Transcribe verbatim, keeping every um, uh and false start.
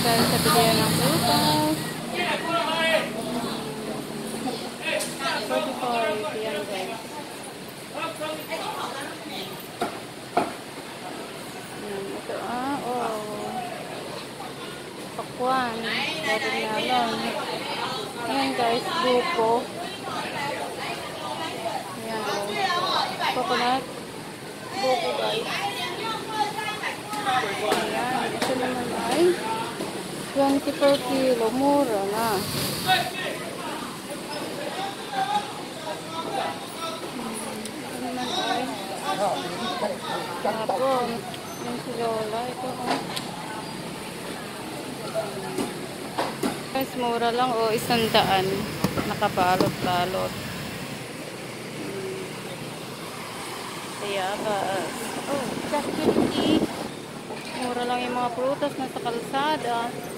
Guys, sa bilihan ng prutas. forty-five. Yan guys. Yan. Ito ah. Oh. Pakwan. Watermelon. Ayan guys. Buko. Ayan. Coconut. Buko guys. Ayan. Ito naman ay twenty per kilo. Mura na. Ito naman ay tapos yung si Lola. Ito oh. Guys, mura lang o oh, isang daan. Nakabalot-balot. Sayabas. Oh, just fifty. Mura lang yung mga prutas na sa kalsada.